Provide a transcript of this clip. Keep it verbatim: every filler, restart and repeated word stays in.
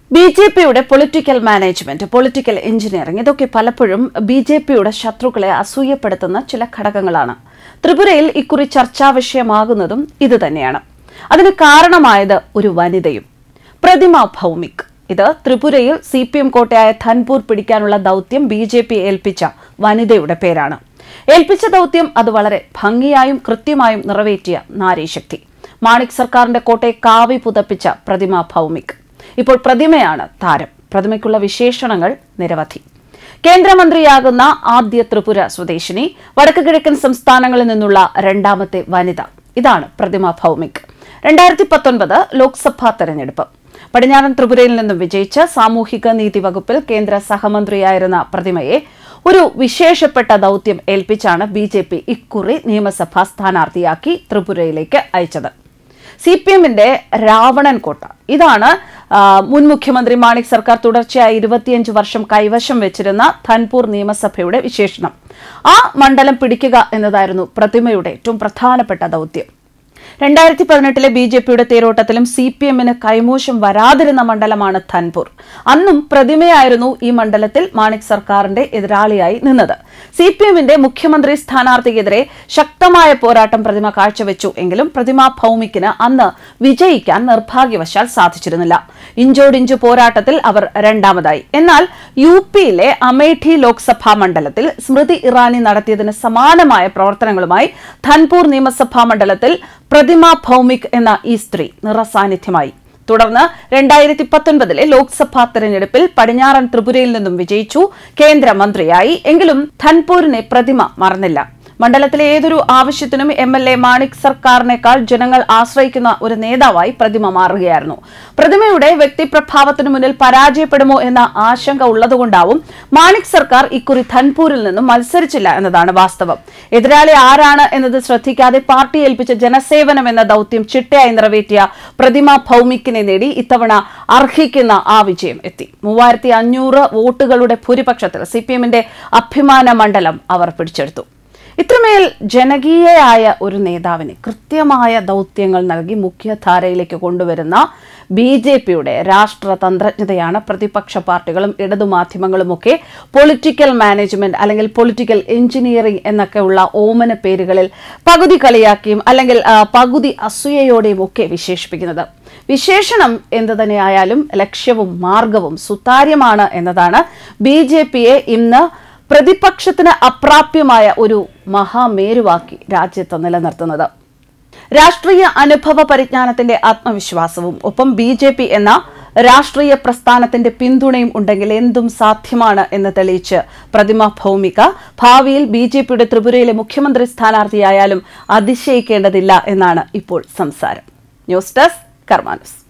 B J പിയുടെ political management, political engineering ഇതൊക്കെ പലപ്പോഴും ബി ജെ പിയുടെ ശത്രുക്കളെ അസൂയപ്പെടുത്തുന്ന ചില ഘടകങ്ങളാണ്. ത്രിപുരയിൽ ഇക്കുറി ചർച്ചാ വിഷയമാകുന്നതും ഇതുതന്നെയാണ്. അതിന് കാരണമായത് ഒരു വനിതയും, പ്രതിമ ഭൌമിക്. ഇത് ത്രിപുരയിൽ സി പി എം കോട്ടയായ ധൻപൂർ പിടിക്കാനുള്ള ദൌത്യം ബി ജെ പി ഏൽപ്പിച്ച വനിതയുടെ പേരാണ്. ഏൽപ്പിച്ച ദൌത്യം അത് വളരെ ഭംഗിയായും കൃത്യമായും നിറവേറ്റിയ നാരീശക്തി, മാണിക് സർക്കാരിന്റെ കോട്ടയെ കാവി പുതപ്പിച്ച പ്രതിമ ഭൌമിക്. ഇപ്പോൾ പ്രതിമയാണ് താരം. പ്രതിമയ്ക്കുള്ള വിശേഷണങ്ങൾ നിരവധി. കേന്ദ്രമന്ത്രിയാകുന്ന ആദ്യ ത്രിപുര സ്വദേശിനി, വടക്ക് കിഴക്കൻ സംസ്ഥാനങ്ങളിൽ നിന്നുള്ള രണ്ടാമത്തെ വനിത. ഇതാണ് പ്രതിമ ഭൌമിക്. രണ്ടായിരത്തി പത്തൊൻപത് ലോക്സഭാ തെരഞ്ഞെടുപ്പ്. പടിഞ്ഞാറൻ ത്രിപുരയിൽ നിന്നും വിജയിച്ച സാമൂഹിക നീതി വകുപ്പിൽ കേന്ദ്ര സഹമന്ത്രിയായിരുന്ന പ്രതിമയെ ഒരു വിശേഷപ്പെട്ട ദൌത്യം ഏൽപ്പിച്ചാണ് ബി ജെ പി ഇക്കുറി നിയമസഭാ സ്ഥാനാർത്ഥിയാക്കി ത്രിപുരയിലേക്ക് അയച്ചത്. സി പി എമ്മിന്റെ രാവണൻ കോട്ട. ഇതാണ് മുൻ മുഖ്യമന്ത്രി മാണിക് സർക്കാർ തുടർച്ചയായി ഇരുപത്തിയഞ്ച് വർഷം കൈവശം വെച്ചിരുന്ന ധൻപൂർ നിയമസഭയുടെ വിശേഷണം. ആ മണ്ഡലം പിടിക്കുക എന്നതായിരുന്നു പ്രതിമയുടെ ഏറ്റവും പ്രധാനപ്പെട്ട ദൌത്യം. രണ്ടായിരത്തി പതിനെട്ടിലെ ബി ജെ പിയുടെ തേരോട്ടത്തിലും സി പി എമ്മിന് കൈമോശം വരാതിരുന്ന മണ്ഡലമാണ് ധൻപൂർ. അന്നും പ്രതിമയായിരുന്നു ഈ മണ്ഡലത്തിൽ മാണിക് സർക്കാരിന്റെ എതിരാളിയായി നിന്നത്. സി പി എമ്മിന്റെ മുഖ്യമന്ത്രി സ്ഥാനാർത്ഥിക്കെതിരെ ശക്തമായ പോരാട്ടം പ്രതിമ കാഴ്ചവെച്ചു. എങ്കിലും പ്രതിമ ഭൌമിക്കിന് അന്ന് വിജയിക്കാൻ നിർഭാഗ്യവശാൽ സാധിച്ചിരുന്നില്ല. ഇഞ്ചോടിഞ്ചു പോരാട്ടത്തിൽ അവർ രണ്ടാമതായി. എന്നാൽ യു പിയിലെ അമേഠി ലോക്സഭാ മണ്ഡലത്തിൽ സ്മൃതി ഇറാനി നടത്തിയതിന് സമാനമായ പ്രവർത്തനങ്ങളുമായി ധൻപൂർ നിയമസഭാ മണ്ഡലത്തിൽ പ്രതിമ ഭൌമിക് എന്ന ഈ സ്ത്രീ നിറസാന്നിധ്യമായി. തുടർന്ന് രണ്ടായിരത്തി പത്തൊൻപതിലെ ലോക്സഭാ തെരഞ്ഞെടുപ്പിൽ പടിഞ്ഞാറൻ ത്രിപുരയിൽ നിന്നും വിജയിച്ചു, കേന്ദ്രമന്ത്രിയായി. എങ്കിലും ധൻപൂരിനെ പ്രതിമ മറന്നില്ല. മണ്ഡലത്തിലെ ഏതൊരു ആവശ്യത്തിനും എം എൽ എ മാണിക് സർക്കാരിനേക്കാൾ ജനങ്ങൾ ആശ്രയിക്കുന്ന ഒരു നേതാവായി പ്രതിമ മാറുകയായിരുന്നു. പ്രതിമയുടെ വ്യക്തിപ്രഭാവത്തിനു മുന്നിൽ പരാജയപ്പെടുമോ എന്ന ആശങ്ക ഉള്ളതുകൊണ്ടാവും മാണിക് സർക്കാർ ഇക്കുറി ധൻപൂരിൽ നിന്നും മത്സരിച്ചില്ല എന്നതാണ് വാസ്തവം. എതിരാളി ആരാണ് എന്നത് ശ്രദ്ധിക്കാതെ പാർട്ടി ഏൽപ്പിച്ച ജനസേവനം എന്ന ദൌത്യം ചിട്ടയായി നിറവേറ്റിയ പ്രതിമ ഭൌമിക്കിനെ നേടി ഇത്തവണ അർഹിക്കുന്ന ആ വിജയം എത്തി. മൂവായിരത്തി അഞ്ഞൂറ് വോട്ടുകളുടെ ഭൂരിപക്ഷത്തിൽ സി പി എമ്മിന്റെ അഭിമാന മണ്ഡലം അവർ പിടിച്ചെടുത്തു. ഇത്രമേൽ ജനകീയയായ ഒരു നേതാവിന് കൃത്യമായ ദൗത്യങ്ങൾ നൽകി മുഖ്യധാരയിലേക്ക് കൊണ്ടുവരുന്ന ബി ജെ പിയുടെ രാഷ്ട്രതന്ത്രജ്ഞതയാണ് പ്രതിപക്ഷ പാർട്ടികളും ഇടതുമാധ്യമങ്ങളുമൊക്കെ പൊളിറ്റിക്കൽ മാനേജ്മെന്റ് അല്ലെങ്കിൽ പൊളിറ്റിക്കൽ എഞ്ചിനീയറിംഗ് എന്നൊക്കെയുള്ള ഓമന പേരുകളിൽ പകുതി കളിയാക്കിയും അല്ലെങ്കിൽ പകുതി അസൂയയോടെയും ഒക്കെ വിശേഷിപ്പിക്കുന്നത്. വിശേഷണം എന്തു തന്നെയായാലും ലക്ഷ്യവും മാർഗവും സുതാര്യമാണ് എന്നതാണ് ബി ജെ പിയെ ഇന്ന് പ്രതിപക്ഷത്തിന് അപ്രാപ്യമായ ഒരു മഹാമേരുവാക്കി രാജ്യത്ത് നിലനിർത്തുന്നത്. രാഷ്ട്രീയ അനുഭവ പരിജ്ഞാനത്തിന്റെ ആത്മവിശ്വാസവും ഒപ്പം ബി ജെ പി എന്ന രാഷ്ട്രീയ പ്രസ്ഥാനത്തിന്റെ പിന്തുണയും ഉണ്ടെങ്കിൽ എന്തും സാധ്യമാണ് എന്ന് തെളിയിച്ച് പ്രതിമ ഭൌമിക ഭാവിയിൽ ബി ജെ പിയുടെ ത്രിപുരയിലെ മുഖ്യമന്ത്രി സ്ഥാനാർത്ഥിയായാലും അതിശയിക്കേണ്ടതില്ല എന്നാണ് ഇപ്പോൾ സംസാരം. News desk Karma news.